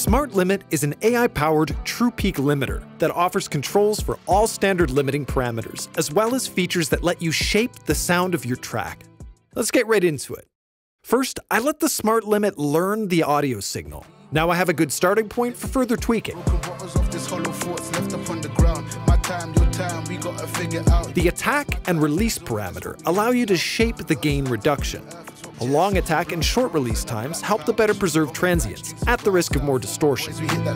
Smart Limit is an AI-powered true peak limiter that offers controls for all standard limiting parameters, as well as features that let you shape the sound of your track. Let's get right into it. First, I let the Smart Limit learn the audio signal. Now I have a good starting point for further tweaking. The attack and release parameter allow you to shape the gain reduction. A long attack and short release times help to better preserve transients, at the risk of more distortion.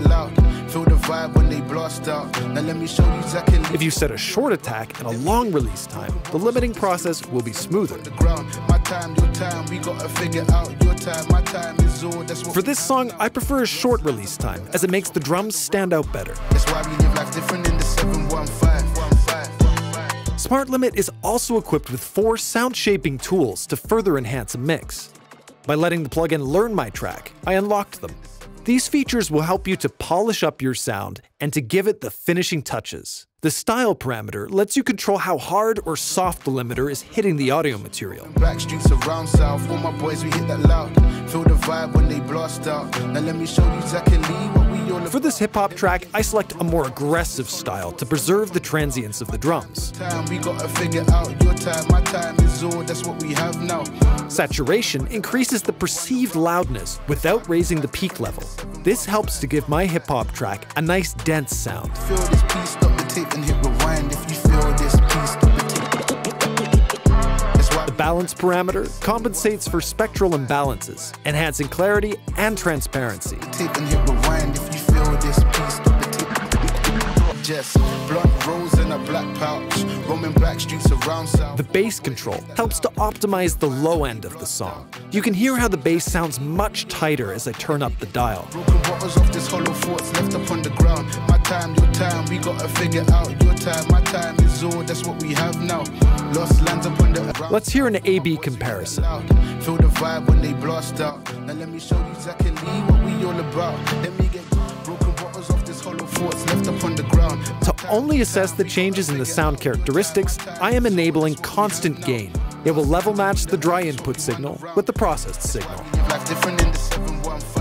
If you set a short attack and a long release time, the limiting process will be smoother. For this song, I prefer a short release time, as it makes the drums stand out better. Smart Limit is also equipped with 4 sound shaping tools to further enhance a mix. By letting the plugin learn my track, I unlocked them. These features will help you to polish up your sound and to give it the finishing touches. The style parameter lets you control how hard or soft the limiter is hitting the audio material. For this hip-hop track, I select a more aggressive style to preserve the transients of the drums. Saturation increases the perceived loudness without raising the peak level. This helps to give my hip-hop track a nice dense sound. The balance parameter compensates for spectral imbalances, enhancing clarity and transparency. The bass control helps to optimize the low end of the song. You can hear how the bass sounds much tighter as I turn up the dial. Let's hear an A-B comparison. To only assess the changes in the sound characteristics, I am enabling constant gain. It will level match the dry input signal with the processed signal.